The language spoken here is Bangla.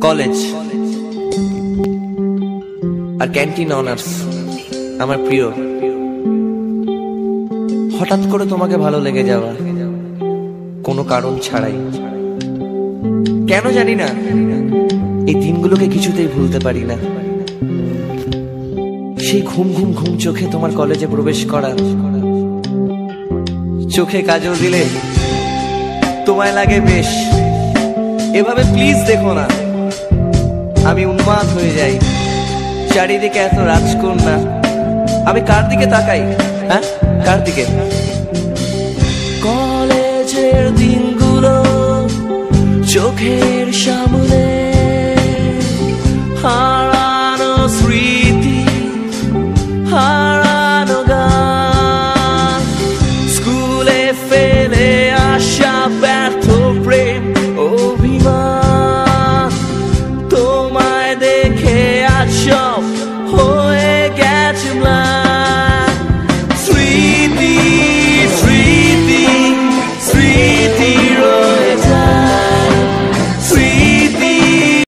কলেজ আর ক্যান্টিন অনার্স আমার প্রিয়। হঠাৎ করে তোমাকে ভালো লেগে যাওয়া, কোনো কারণ ছাড়াই। কেন জানি না, এই দিনগুলোকে কিছুতেই ভুলতে পারি না। সেই ঘুম ঘুম ঘুম চোখে তোমার কলেজে প্রবেশ করা, চোখে কাজল দিলে তোমায় লাগে বেশ। এভাবে প্লিজ দেখো না, আমি উন্মাদ হয়ে যাই। চারিদিকে এত রাজকন্যা, আমি কার দিকে তাকাই? হ্যাঁ, কার দিকে? কলেজের দিনগুলো চোখে